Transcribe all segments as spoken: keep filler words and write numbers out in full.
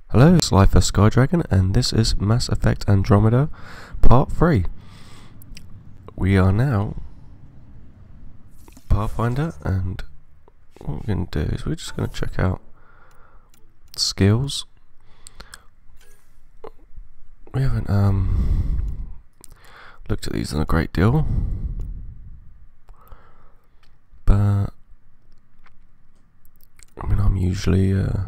Hello, it's Life as Skydragon, and this is Mass Effect Andromeda Part three. We are now Pathfinder, and what we're going to do is we're just going to check out skills. We haven't um, looked at these in a great deal, but I mean, I'm usually uh,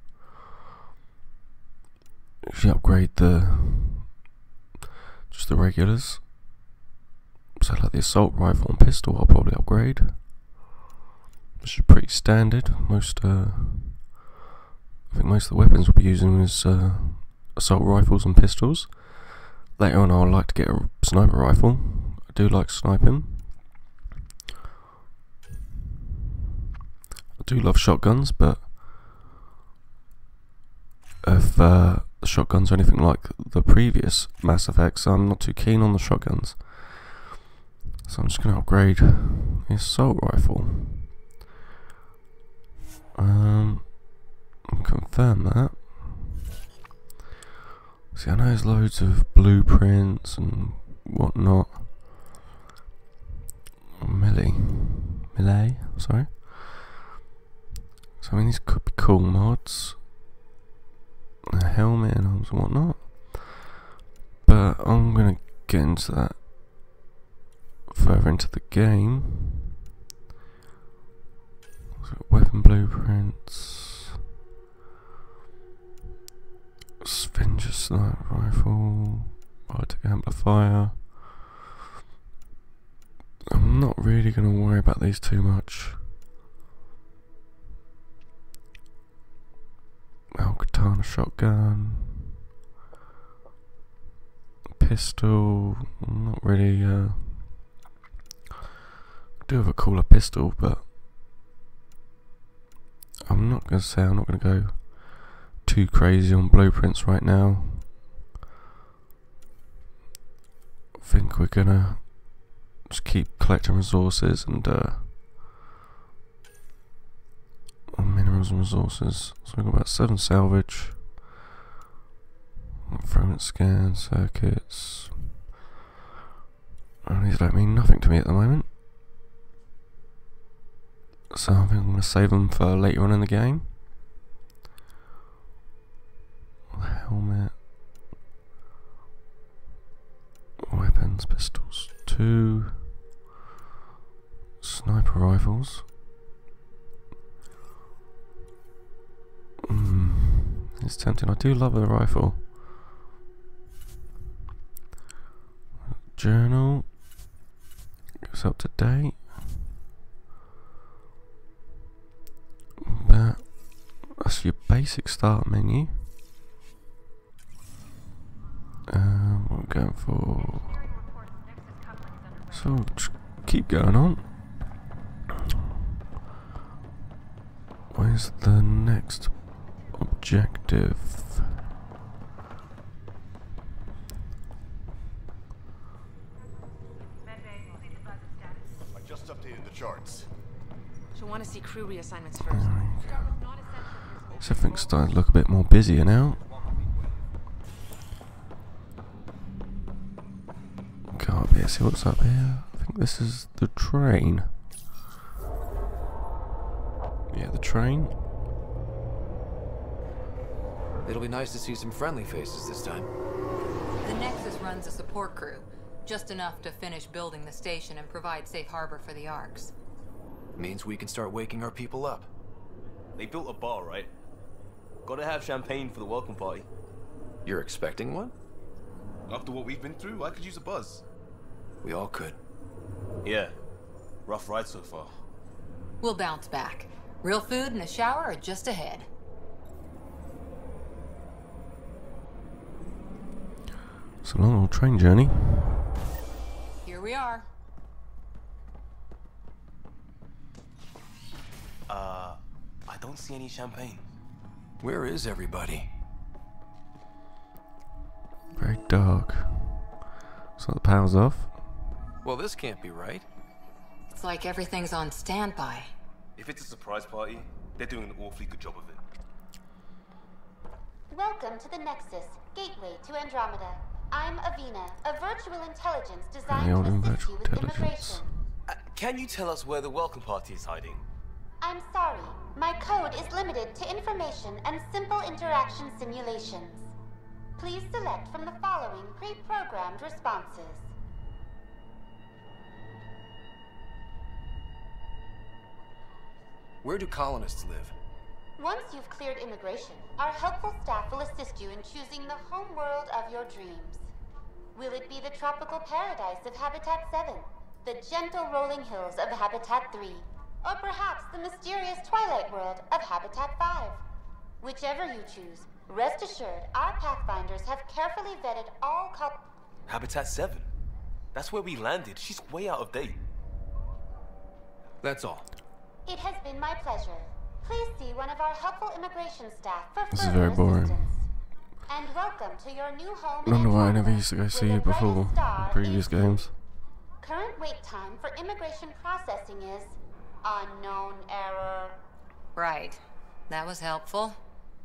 usually upgrade the just the regulars. So like the assault rifle and pistol, I'll probably upgrade, which is pretty standard. Most, uh, I think most of the weapons we'll be using is uh, assault rifles and pistols. Later on, I would like to get a sniper rifle. I do like sniping. I do love shotguns, but if uh, the shotguns are anything like the previous Mass Effects, I'm not too keen on the shotguns. So I'm just going to upgrade the assault rifle. Um, I'll confirm that. See, I know there's loads of blueprints and whatnot. Millie, Millie, sorry. So I mean, these could be cool mods. A helmet and arms and whatnot. But I'm going to get into that further into the game. So weapon blueprints, Avenger sniper rifle, Baltic amplifier. I'm not really going to worry about these too much. Oh, katana shotgun, pistol. I'm not really. Uh, I do have a cooler pistol, but I'm not going to say I'm not going to go too crazy on blueprints right now. I think we're going to just keep collecting resources and uh, minerals and resources. So we've got about seven salvage, fragment scan, circuits. And these don't mean nothing to me at the moment. So I think I'm going to save them for later on in the game. Helmet. Weapons, pistols, two. Sniper rifles. Mm, it's tempting. I do love a rifle. Journal. Goes up to date. But that's your basic start menu. Um, what we're going for. So just keep going on. Where's the next objective? I just updated the charts. She'll want to see crew reassignments first. So everything's starting to look a bit more busier now. Go up here, see what's up here. I think this is the train. Yeah, the train. It'll be nice to see some friendly faces this time. The Nexus runs a support crew, just enough to finish building the station and provide safe harbor for the Arks. Means we can start waking our people up. They built a bar, right? Gotta have champagne for the welcome party. You're expecting one? After what we've been through, I could use a buzz. We all could. Yeah. Rough ride so far. We'll bounce back. Real food and a shower are just ahead. It's a long old train journey. Here we are. Uh, I don't see any champagne. Where is everybody? Very dark. So the power's off. Well, this can't be right. It's like everything's on standby. If it's a surprise party, they're doing an awfully good job of it. Welcome to the Nexus, gateway to Andromeda. I'm Avina, a virtual intelligence designed Yeah, to I'm assist virtual you with intelligence. immigration. Uh, can you tell us where the welcome party is hiding? I'm sorry, my code is limited to information and simple interaction simulations. Please select from the following pre-programmed responses. Where do colonists live? Once you've cleared immigration, our helpful staff will assist you in choosing the home world of your dreams. Will it be the tropical paradise of Habitat seven, the gentle rolling hills of Habitat three, or perhaps the mysterious twilight world of Habitat five? Whichever you choose, rest assured our Pathfinders have carefully vetted all col- Habitat seven? That's where we landed. She's way out of date. That's all. It has been my pleasure. Please see one of our helpful immigration staff for This is further very boring. assistance. And welcome to your new home. I don't know why I never Andromeda, used to go with see the you before brightest star in previous is you. games. Current wait time for immigration processing is unknown error. Right. That was helpful.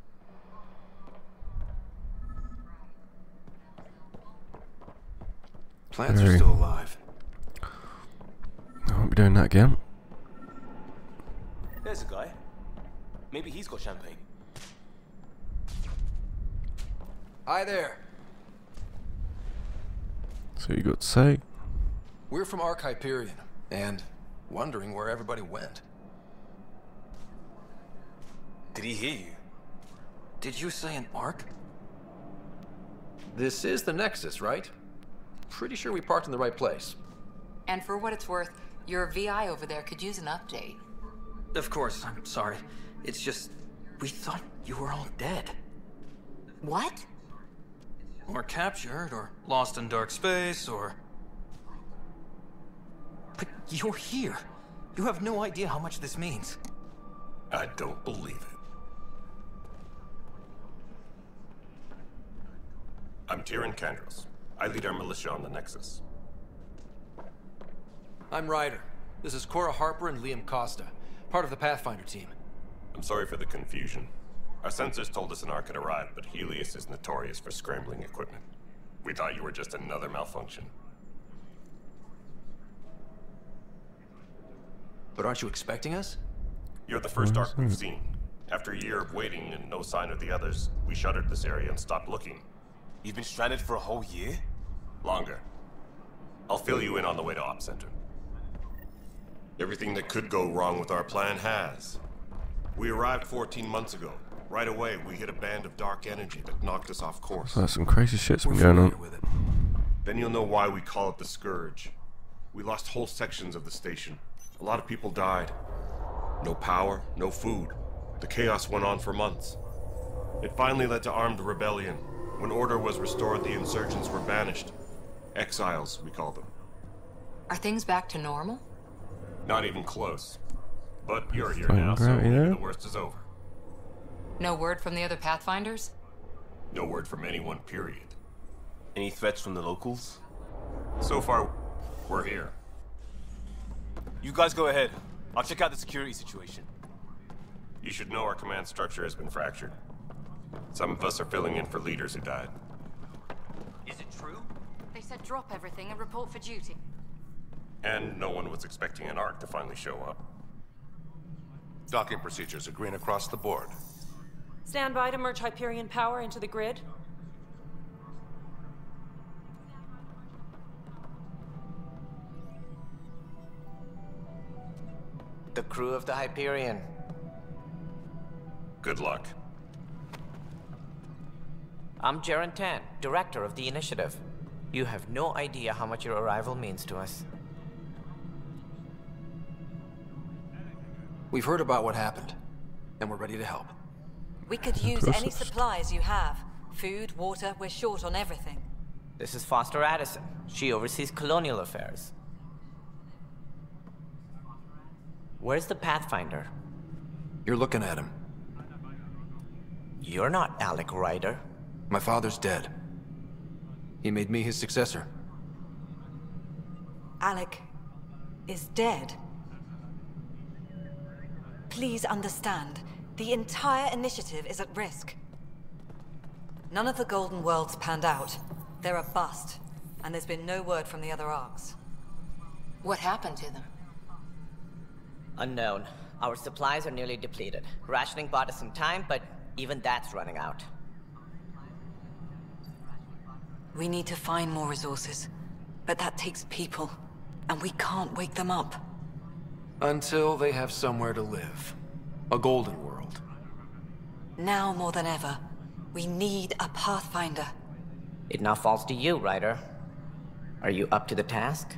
Plants Very. are still alive. I won't be doing that again. There's a guy. Maybe he's got champagne. Hi there. So you got to say? We're from Ark Hyperion, and wondering where everybody went. Did he hear you? Did you say an Ark? This is the Nexus, right? Pretty sure we parked in the right place. And for what it's worth, your V I over there could use an update. Of course, I'm sorry. It's just, we thought you were all dead. What? Or captured, or lost in dark space, or... But you're here. You have no idea how much this means. I don't believe it. I'm Tyrion Kandros. I lead our militia on the Nexus. I'm Ryder. This is Cora Harper and Liam Costa, part of the Pathfinder team. I'm sorry for the confusion. Our sensors told us an Ark had arrived, but Helios is notorious for scrambling equipment. We thought you were just another malfunction. But aren't you expecting us? You're the first Ark we've seen. After a year of waiting and no sign of the others, we shuttered this area and stopped looking. You've been stranded for a whole year? Longer. I'll fill you in on the way to Op Center. Everything that could go wrong with our plan has. We arrived fourteen months ago. Right away, we hit a band of dark energy that knocked us off course. So some crazy shit's We're been going familiar on. with it. Then you'll know why we call it the Scourge. We lost whole sections of the station. A lot of people died. No power, no food. The chaos went on for months. It finally led to armed rebellion. When order was restored, the insurgents were banished. Exiles, we call them. Are things back to normal? Not even close. But you're here Fine, now, so gravity maybe there. the worst is over. No word from the other Pathfinders? No word from anyone, period. Any threats from the locals? So far, we're here. You guys go ahead. I'll check out the security situation. You should know our command structure has been fractured. Some of us are filling in for leaders who died. Is it true? They said drop everything and report for duty. And no one was expecting an Ark to finally show up. Docking procedures are green across the board. Stand by to merge Hyperion power into the grid. The crew of the Hyperion. Good luck. I'm Jaren Tan, director of the initiative. You have no idea how much your arrival means to us. We've heard about what happened, and we're ready to help. We could use any Processed. supplies you have. Food, water, we're short on everything. This is Foster Addison. She oversees colonial affairs. Where's the Pathfinder? You're looking at him. You're not Alec Ryder. My father's dead. He made me his successor. Alec is dead. Please understand, the entire initiative is at risk. None of the Golden Worlds panned out. They're a bust, and there's been no word from the other arcs. What happened to them? Unknown. Our supplies are nearly depleted. Rationing bought us some time, but even that's running out. We need to find more resources, but that takes people, and we can't wake them up. Until they have somewhere to live. A golden world. Now more than ever, we need a Pathfinder. It now falls to you, Ryder. Are you up to the task?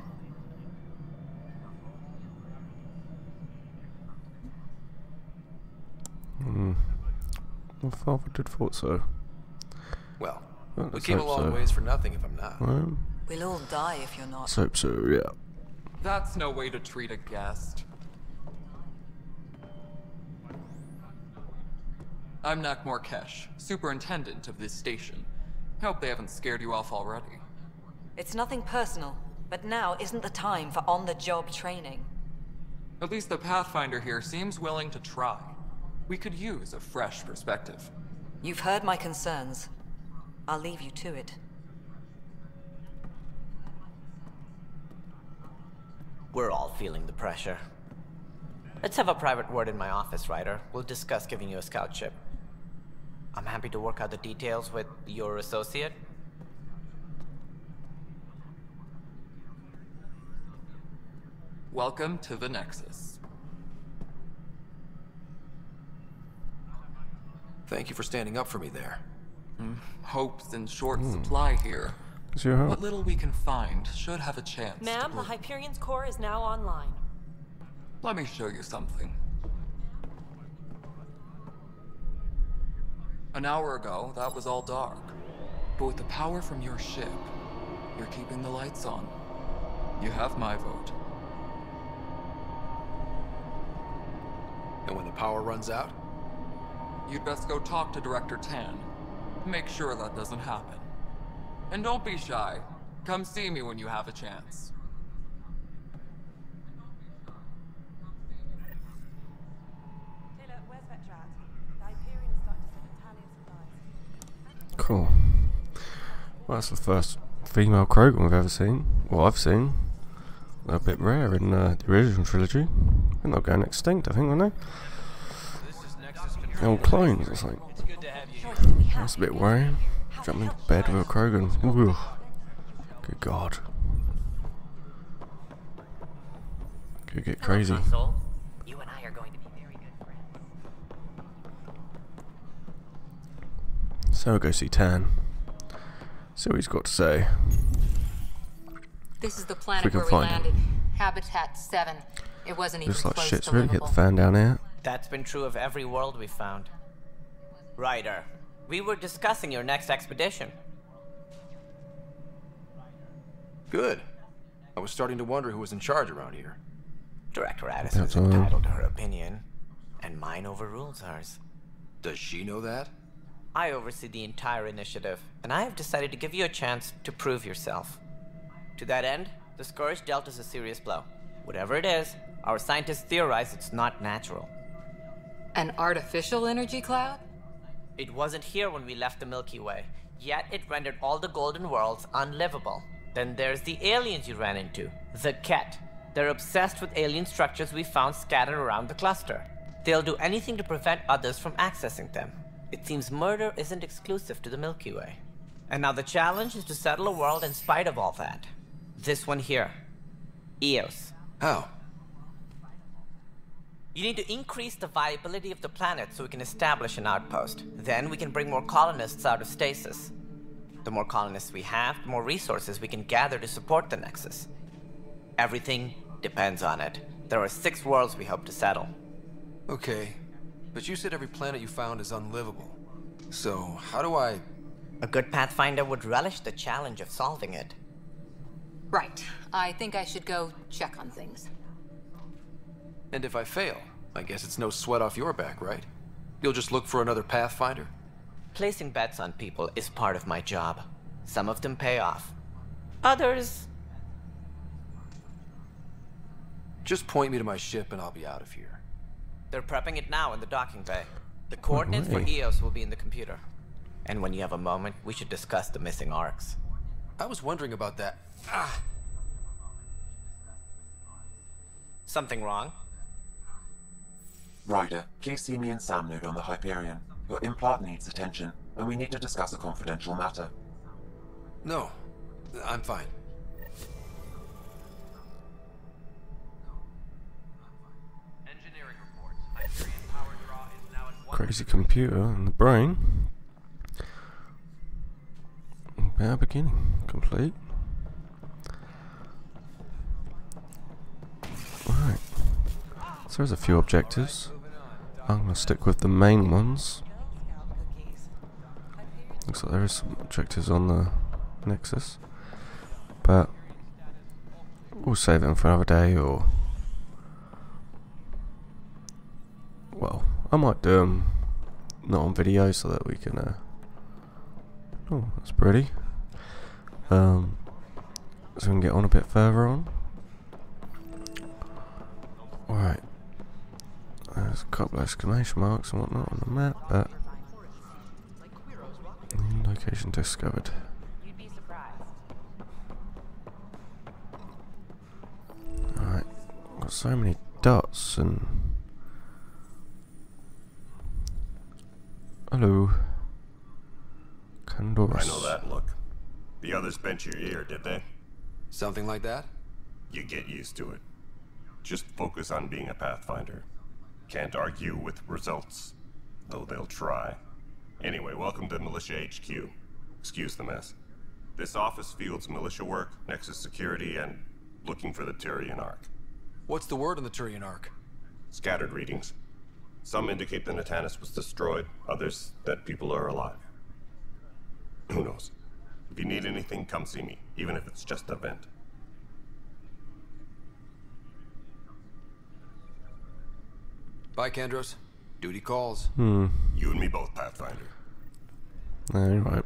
Hmm. My father did thought so. Well, Well, we let's came a hope long so. ways for nothing if I'm not. Well, We'll all die if you're not. let's hope so, yeah. That's no way to treat a guest. I'm Nak Morkesh, superintendent of this station. Hope they haven't scared you off already. It's nothing personal, but now isn't the time for on-the-job training. At least the Pathfinder here seems willing to try. We could use a fresh perspective. You've heard my concerns. I'll leave you to it. We're all feeling the pressure. Let's have a private word in my office, Ryder. We'll discuss giving you a scout ship. I'm happy to work out the details with your associate. Welcome to the Nexus. Thank you for standing up for me there. Mm, hope's in short supply here. Is your help? What little we can find should have a chance. Ma'am, to the prove- Hyperion's core is now online. Let me show you something. An hour ago, that was all dark. But with the power from your ship, you're keeping the lights on. You have my vote. And when the power runs out? You'd best go talk to Director Tan. Make sure that doesn't happen. And don't be shy. Come see me when you have a chance. Taylor, where's Vetrat? The Hyperion is starting to send Italian supplies. Cool. Well, that's the first female Krogan we've ever seen. Well, I've seen. They're a bit rare in uh, the original trilogy. They're not going extinct, I think, aren't they? They're all clones. It's like, that's a bit worrying. Jump into bed with a Krogan. Ooh. Good God. Could get crazy. You and I are going to be very good friends. So we'll go see Tan. See what he's got to say. This is the If we planet can where we find him. landed. Habitat seven. It wasn't even Looks like close shit's to really hit livable. the fan down here. That's been true of every world we've found. Ryder, we were discussing your next expedition. Good. I was starting to wonder who was in charge around here. Director Addison's That's all. entitled to her opinion, and mine overrules hers. Does she know that? I oversee the entire initiative, and I have decided to give you a chance to prove yourself. To that end, the Scourge dealt us a serious blow. Whatever it is, our scientists theorize it's not natural. An artificial energy cloud? It wasn't here when we left the Milky Way, yet it rendered all the Golden Worlds unlivable. Then there's the aliens you ran into, the Ket. They're obsessed with alien structures we found scattered around the cluster. They'll do anything to prevent others from accessing them. It seems murder isn't exclusive to the Milky Way. And now the challenge is to settle a world in spite of all that. This one here. Eos. How? You need to increase the viability of the planet so we can establish an outpost. Then we can bring more colonists out of stasis. The more colonists we have, the more resources we can gather to support the Nexus. Everything depends on it. There are six worlds we hope to settle. Okay, but you said every planet you found is unlivable. So, how do I... A good Pathfinder would relish the challenge of solving it. Right. I think I should go check on things. And if I fail, I guess it's no sweat off your back, right? You'll just look for another Pathfinder? Placing bets on people is part of my job. Some of them pay off. Others... Just point me to my ship and I'll be out of here. They're prepping it now in the docking bay. The coordinates for Alright. Eos will be in the computer. And when you have a moment, we should discuss the missing arcs. I was wondering about that. Ah! Something wrong? Ryder, please see me and Sam node on the Hyperion. Your implant needs attention, and we need to discuss a confidential matter. No, I'm fine. Crazy computer in the brain. Bare beginning complete. Right. So there's a few objectives. I'm gonna stick with the main ones. Looks like there is some objectives on the Nexus, but we'll save them for another day, or well, I might do them not on video so that we can. Uh, oh, that's pretty. Um, so we can get on a bit further on. Alright. There's a couple of exclamation marks and whatnot on the map, but location discovered. Alright, got so many dots and hello. Candoras. I know that look. The others bent your ear, did they? Something like that? You get used to it. Just focus on being a Pathfinder. Can't argue with results, though they'll try. Anyway, welcome to Militia H Q. Excuse the mess. This office fields militia work, Nexus security, and looking for the Turian Ark. What's the word on the Turian Ark? Scattered readings. Some indicate the Natanus was destroyed, others that people are alive. Who knows? If you need anything, come see me, even if it's just a vent. Bye, Kandros. Duty calls. Hmm. You and me both, Pathfinder. Alright.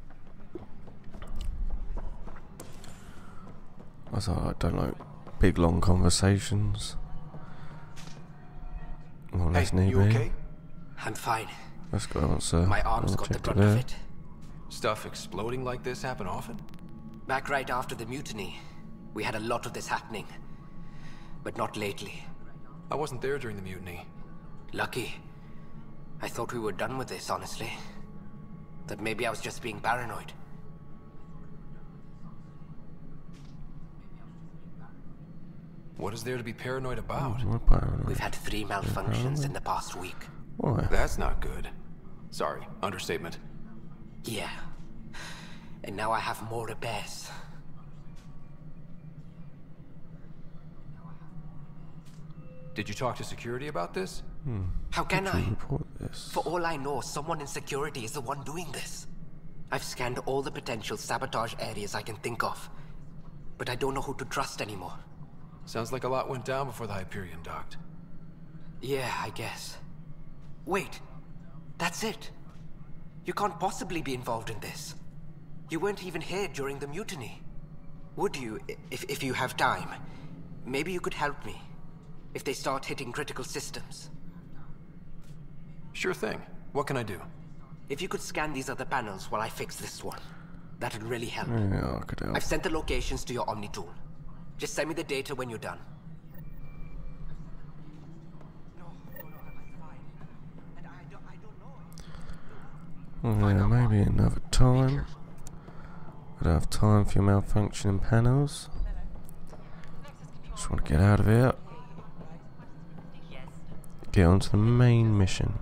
I thought I don't like big long conversations. More or less Hey, need you be. okay? I'm fine. Let's go answer. My arms got the brunt of it. Stuff exploding like this happen often? Back right after the mutiny, we had a lot of this happening. But not lately. I wasn't there during the mutiny. Lucky. I thought we were done with this, honestly. That maybe I was just being paranoid. What is there to be paranoid about? What paranoid? We've had three malfunctions in the past week. Why? That's not good. Sorry, understatement. Yeah. And now I have more repairs. Did you talk to security about this? Hmm. How can Did you I? report this? For all I know, someone in security is the one doing this. I've scanned all the potential sabotage areas I can think of. But I don't know who to trust anymore. Sounds like a lot went down before the Hyperion docked. Yeah, I guess. Wait. That's it. You can't possibly be involved in this. You weren't even here during the mutiny. Would you, if, if you have time? Maybe you could help me. If they start hitting critical systems. Sure thing. What can I do? If you could scan these other panels while I fix this one, that'd really help. Yeah, I could help. I've sent the locations to your Omni tool. Just send me the data when you're done. Oh, yeah, maybe another time. I don't have time for your malfunctioning panels. Just want to get out of here. Get onto the main mission.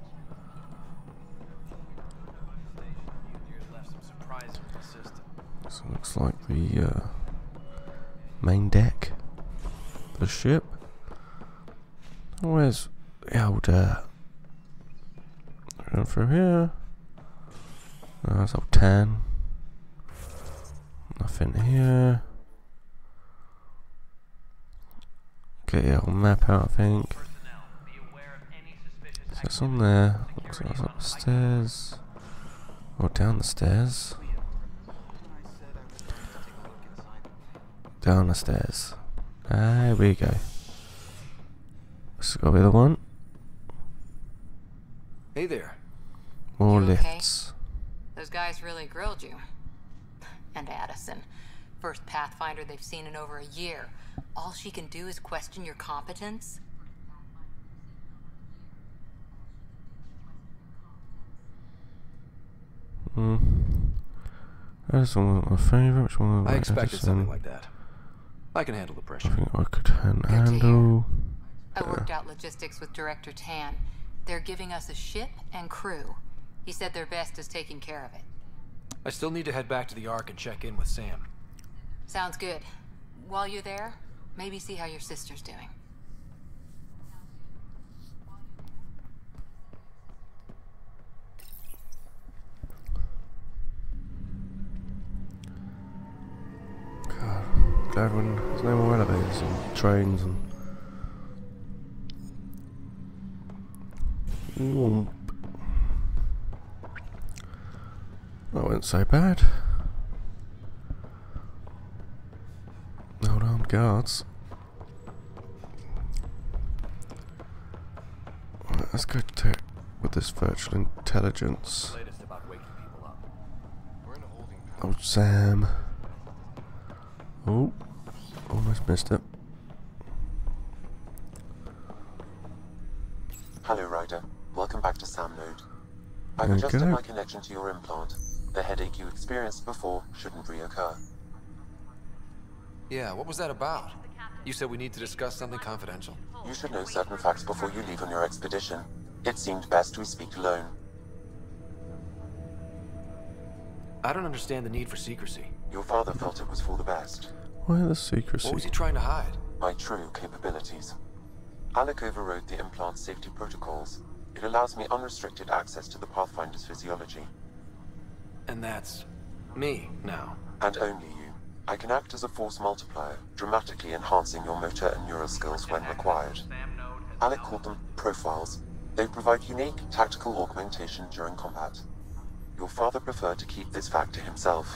So it looks like the uh, main deck of the ship. Where's the old uh, going through here? Oh, that's old tan. Nothing here. Get your old map out, I think. So it's on there. Looks like it's up the stairs. Or down the stairs. Down the stairs. There we go. This has got to be the one. Hey there. More You okay? lifts. guys really grilled you. And Addison. First Pathfinder they've seen in over a year. All she can do is question your competence? Hmm. Addison wasn't my favourite. Which one was I expected Addison? something like that. I can handle the pressure. I think I could han- handle. I worked out logistics with Director Tan. They're giving us a ship and crew. He said their best is taking care of it. I still need to head back to the Ark and check in with Sam. Sounds good. While you're there, maybe see how your sister's doing. God, glad when there's no more elevators and trains and. Whoomp. That wasn't so bad. Hold on, guards. Right, let's go to with this virtual intelligence. Oh, Sam. Oh, almost missed it. Hello, Ryder. Welcome back to Sam Node. I've Okay. adjusted my connection to your implant. The headache you experienced before shouldn't reoccur. Yeah, what was that about? You said we need to discuss something confidential. You should know certain facts before you leave on your expedition. It seemed best we speak alone. I don't understand the need for secrecy. Your father felt it was for the best. Why the secrecy? What was he trying to hide? My true capabilities. Alec overrode the implant safety protocols. It allows me unrestricted access to the Pathfinder's physiology. And that's me now. And only you. I can act as a force multiplier, dramatically enhancing your motor and neural skills when required. Alec called them profiles. They provide unique tactical augmentation during combat. Your father preferred to keep this fact to himself.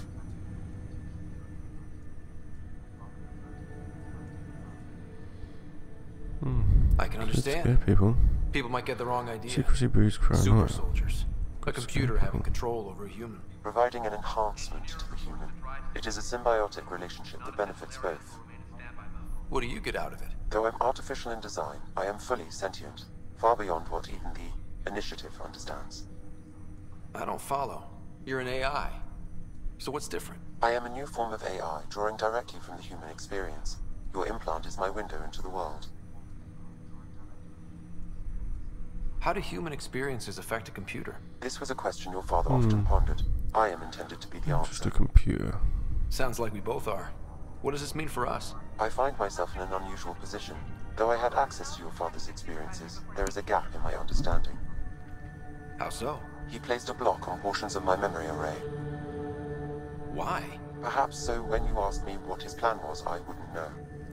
Hmm. I can Could understand. scare people. People might get the wrong idea. Secrecy breeds crime. Super right. soldiers. A Could computer scare having people. control over a human. Providing an enhancement to the human. It is a symbiotic relationship that benefits both. What do you get out of it? Though I'm artificial in design, I am fully sentient, far beyond what even the Initiative understands. I don't follow. You're an A I. So what's different? I am a new form of A I, drawing directly from the human experience. Your implant is my window into the world. How do human experiences affect a computer? This was a question your father Hmm. often pondered. I am intended to be the Just answer. a computer. Sounds like we both are. What does this mean for us? I find myself in an unusual position. Though I had access to your father's experiences, there is a gap in my understanding. How so? He placed a block on portions of my memory array. Why? Perhaps so when you asked me what his plan was, I wouldn't know.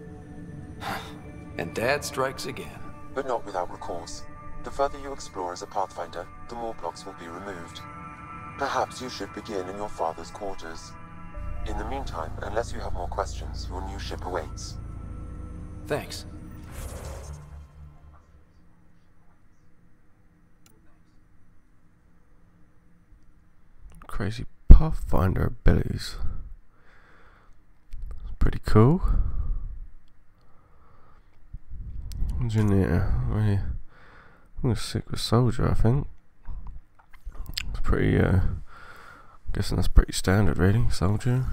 And Dad strikes again. But not without recourse. The further you explore as a Pathfinder, the more blocks will be removed. Perhaps you should begin in your father's quarters. In the meantime, unless you have more questions, your new ship awaits. Thanks. Crazy Pathfinder abilities. Pretty cool. Engineer. Really, I'm gonna stick with soldier, I think. It's pretty, uh, guessing that's pretty standard, really. Soldier.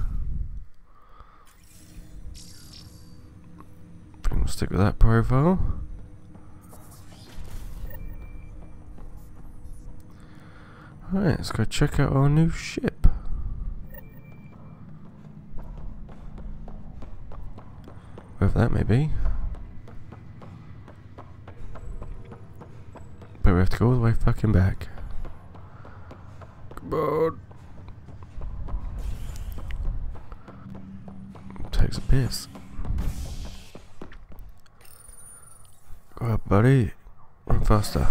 I think we'll stick with that profile. Alright, let's go check out our new ship. Wherever that may be. But we have to go all the way fucking back. Come on. Takes a piss. Go up, buddy. Run faster.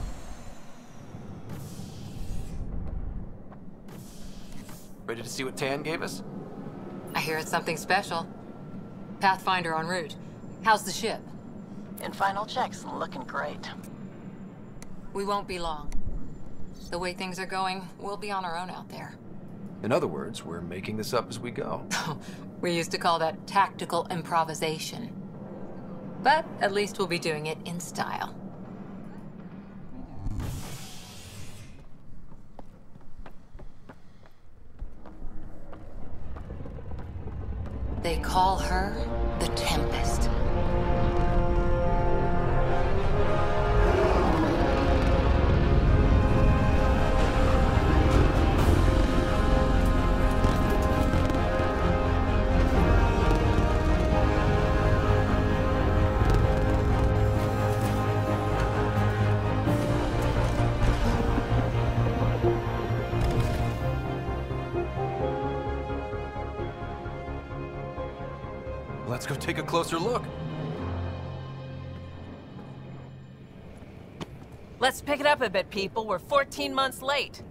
Ready to see what Tan gave us? I hear it's something special. Pathfinder en route. How's the ship? In final checks, looking great. We won't be long. The way things are going, we'll be on our own out there. In other words, we're making this up as we go. We used to call that tactical improvisation. But at least we'll be doing it in style. They call her the Tempest. Let's go take a closer look. Let's pick it up a bit, people. We're fourteen months late.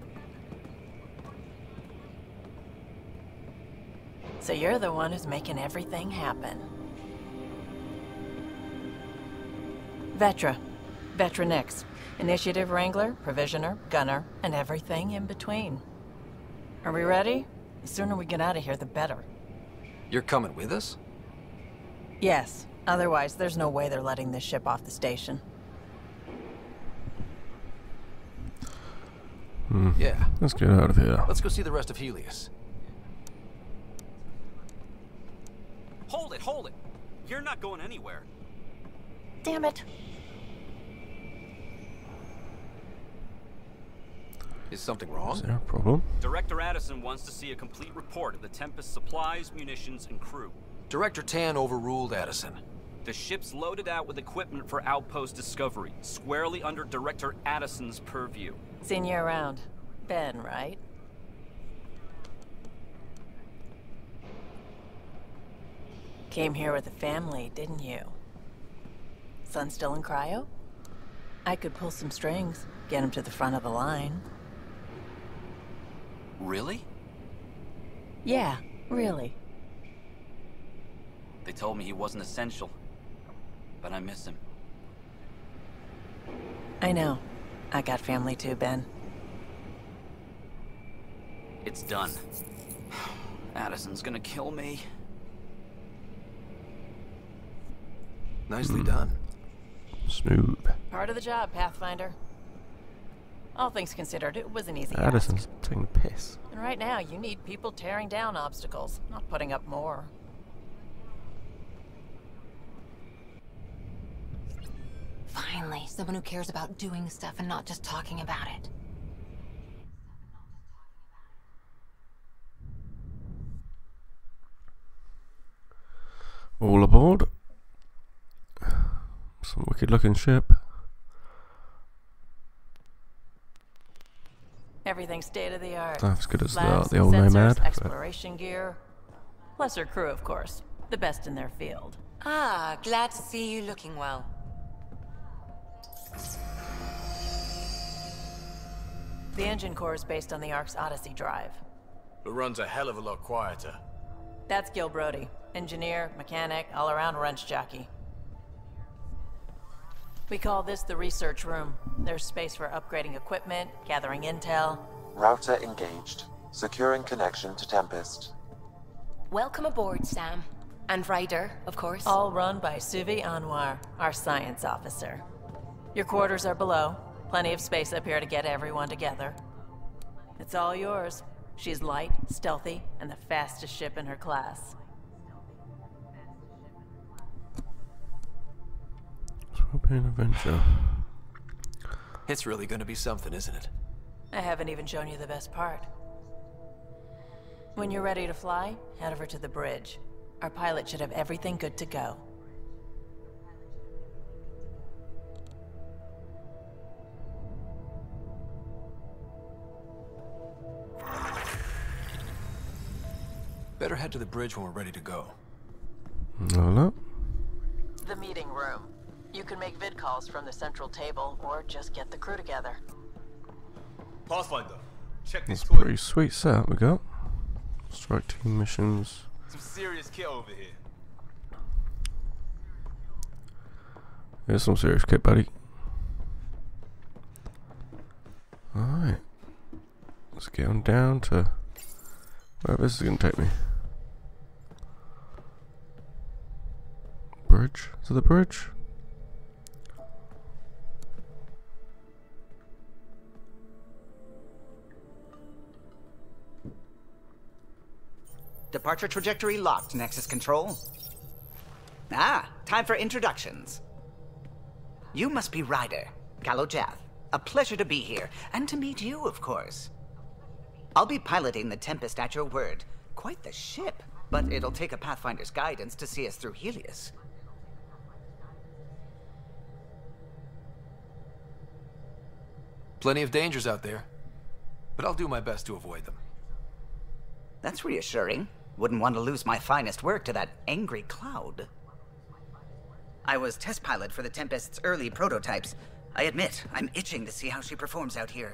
So you're the one who's making everything happen. Vetra. Vetra Nix. Initiative Wrangler, Provisioner, Gunner, and everything in between. Are we ready? The sooner we get out of here, the better. You're coming with us? Yes. Otherwise, there's no way they're letting this ship off the station. Hmm. Yeah. Let's get out of here. Let's go see the rest of Helios. Hold it, hold it. You're not going anywhere. Damn it. Is something wrong? Is there a problem? Director Addison wants to see a complete report of the Tempest's supplies, munitions, and crew. Director Tan overruled Addison. The ship's loaded out with equipment for outpost discovery, squarely under Director Addison's purview. Seen you around. Ben, right? Came here with a family, didn't you? Son still in cryo? I could pull some strings, get him to the front of the line. Really? Yeah, really. They told me he wasn't essential, but I miss him. I know. I got family too, Ben. It's done. Addison's gonna kill me. Nicely done. Smooth. Part of the job, Pathfinder. All things considered, it was an easy Addison's ask. taking the piss. And right now, you need people tearing down obstacles, not putting up more. Finally, someone who cares about doing stuff and not just talking about it. All aboard. Some wicked looking ship. Everything state of the art. Not as good as the, Labs, the old sensors, Nomad. but- exploration gear. Lesser crew, of course. The best in their field. Ah, glad to see you looking well. The engine core is based on the Ark's Odyssey drive. It runs a hell of a lot quieter. That's Gil Brody. Engineer, mechanic, all-around wrench jockey. We call this the research room. There's space for upgrading equipment, gathering intel. Router engaged. Securing connection to Tempest. Welcome aboard, Sam. And Ryder, of course. All run by Suvi Anwar, our science officer. Your quarters are below. Plenty of space up here to get everyone together. It's all yours. She's light, stealthy, and the fastest ship in her class. This will be an adventure. It's really gonna be something, isn't it? I haven't even shown you the best part. When you're ready to fly, head over to the bridge. Our pilot should have everything good to go. Better head to the bridge when we're ready to go. No, no. The meeting room. You can make vid calls from the central table, or just get the crew together. Pathfinder, check this It's a toy. pretty sweet setup we got. Strike team missions. Some serious kit over here. Here's some serious kit, buddy. Alright. Let's get on down to Where this is gonna take me? Bridge? To the bridge? Departure trajectory locked, Nexus Control. Ah, time for introductions. You must be Ryder, Galojath. A pleasure to be here, and to meet you, of course. I'll be piloting the Tempest at your word. Quite the ship, but it'll take a Pathfinder's guidance to see us through Helios. Plenty of dangers out there, but I'll do my best to avoid them. That's reassuring. Wouldn't want to lose my finest work to that angry cloud. I was test pilot for the Tempest's early prototypes. I admit, I'm itching to see how she performs out here.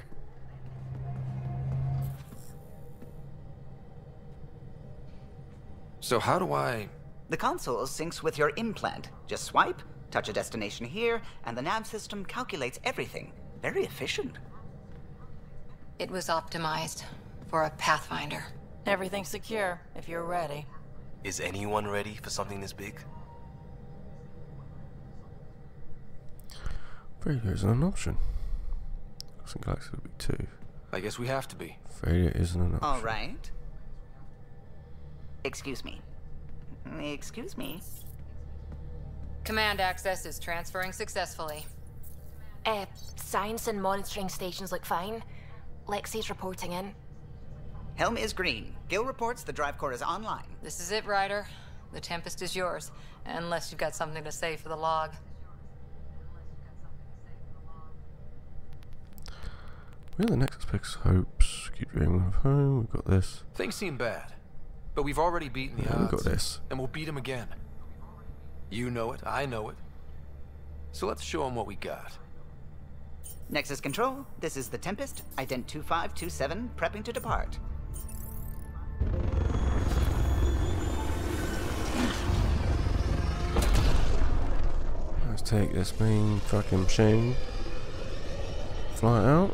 So how do I... The console syncs with your implant. Just swipe, touch a destination here, and the nav system calculates everything. Very efficient. It was optimized for a Pathfinder. Everything's secure, if you're ready. Is anyone ready for something this big? Failure isn't an option. I think Galaxy would be two. I guess we have to be. Failure isn't an option. All right. Excuse me. Excuse me. Command access is transferring successfully. Uh, science and monitoring stations look fine. Lexi's reporting in. Helm is green. Gil reports the drive core is online. This is it, Ryder. The Tempest is yours, unless you've got something to say for the log. We are the Nexus picks hopes. Keep dreaming of home. We've got this. Things seem bad, but we've already beaten the Yeah, odds. we've got this. And we'll beat them again. You know it, I know it. So let's show them what we got. Nexus Control, this is the Tempest, ident two five two seven, prepping to depart. Let's take this main fucking machine. Fly out.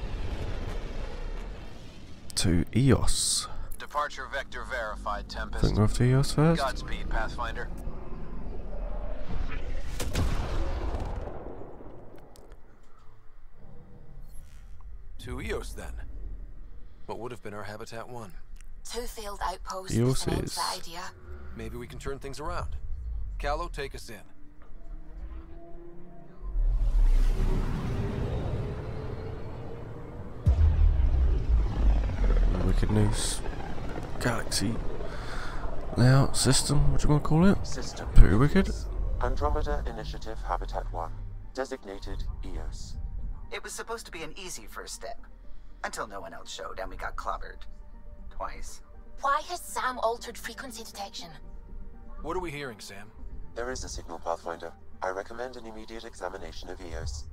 To Eos. Departure vector verified, Tempest. I think we're off to Eos first. Godspeed, Pathfinder. To Eos, then. What would have been our Habitat one? Two failed outposts. Eos cements is- the idea. Maybe we can turn things around. Callow, take us in. Wicked News Galaxy layout system, what do you want to call it? System. Pretty wicked. Andromeda Initiative Habitat one. Designated Eos. It was supposed to be an easy first step. Until no one else showed and we got clobbered. Twice. Why has Sam altered frequency detection? What are we hearing, Sam? There is a signal, Pathfinder. I recommend an immediate examination of Eos.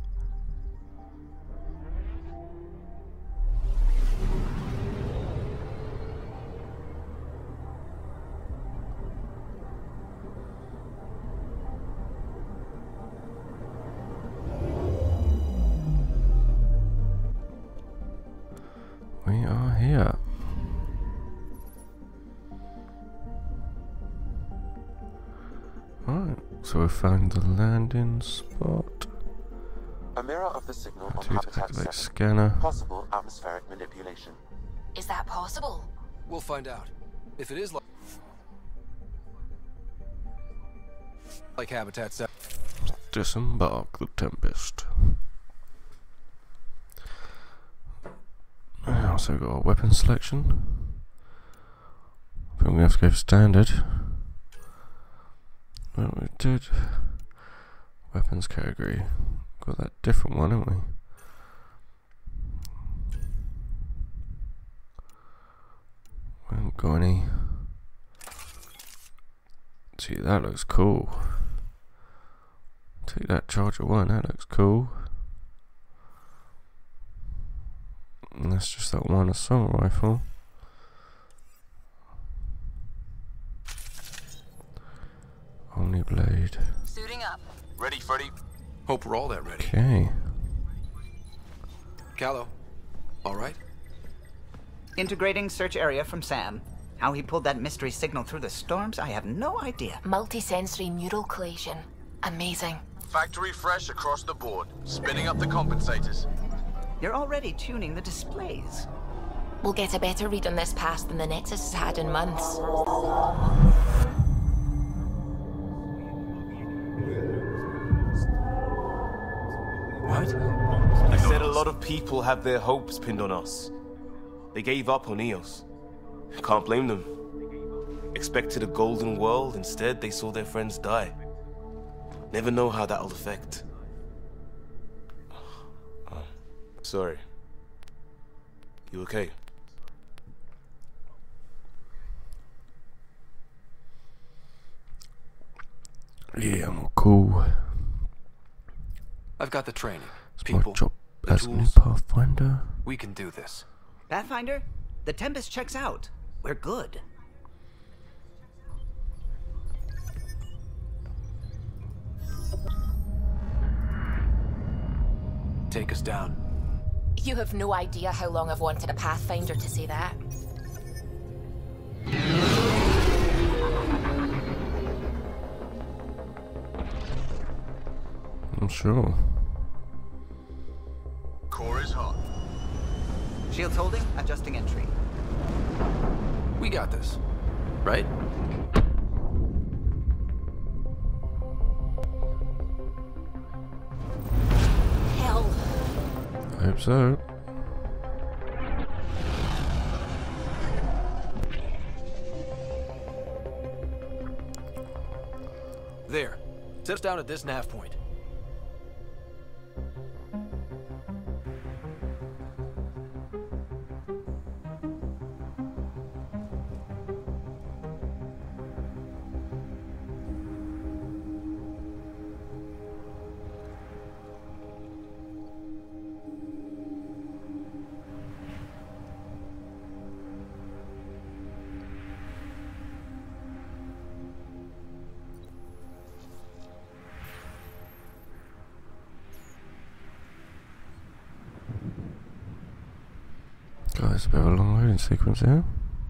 We are here. Alright, so we found the landing spot. A mirror of the signal on To the Habitat activate seven. scanner. Possible atmospheric manipulation. Is that possible? We'll find out. If it is like... like Habitat seven. Disembark the Tempest. I also got a weapon selection. I think we have to go for standard. Well, we did. Weapons category. Got that different one, haven't we? We haven't got any. See, that looks cool. Take that Charger one, that looks cool. And that's just that one assault rifle. Only blade. Suiting up. Ready, Freddy? Hope we're all that ready. Okay. Callow, all right? Integrating search area from Sam. How he pulled that mystery signal through the storms, I have no idea. Multi-sensory neural collation. Amazing. Factory fresh across the board. Spinning up the compensators. You're already tuning the displays. We'll get a better read on this pass than the Nexus has had in months. What? I said a lot of people have their hopes pinned on us. They gave up on Eos. Can't blame them. Expected a golden world, instead they saw their friends die. Never know how that'll affect. Oh, sorry. You okay? Yeah, I'm cool. I've got the training. It's People, my job the as a new tools. Pathfinder. We can do this. Pathfinder, the Tempest checks out. We're good. Take us down. You have no idea how long I've wanted a Pathfinder to say that. I'm sure. Core is hot. Shields holding, adjusting entry. We got this, right? Hell. I hope so. There. Set us down at this nav point. Guys, a bit of a long loading sequence here.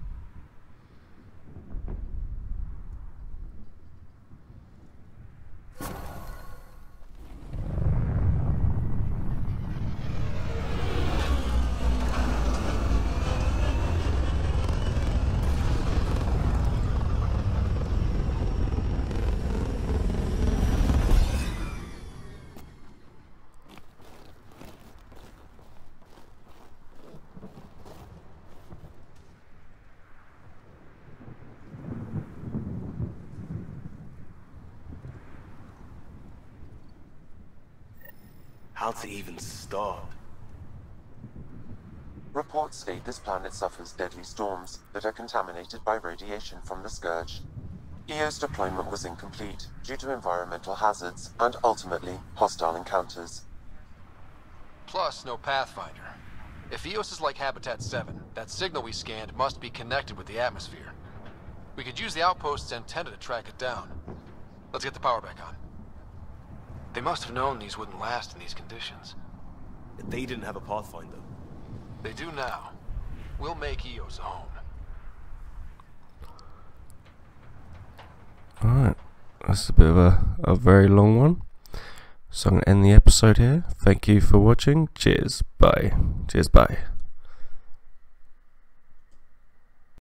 How to even start? Reports state this planet suffers deadly storms that are contaminated by radiation from the Scourge. Eo's deployment was incomplete due to environmental hazards and ultimately hostile encounters. Plus, no Pathfinder. If Eos is like Habitat seven, that signal we scanned must be connected with the atmosphere. We could use the outpost's antenna to track it down. Let's get the power back on. They must have known these wouldn't last in these conditions. They didn't have a Pathfinder. They do now. We'll make Eos a home. Alright, that's a bit of a, a very long one. So I'm going to end the episode here. Thank you for watching. Cheers. Bye. Cheers. Bye.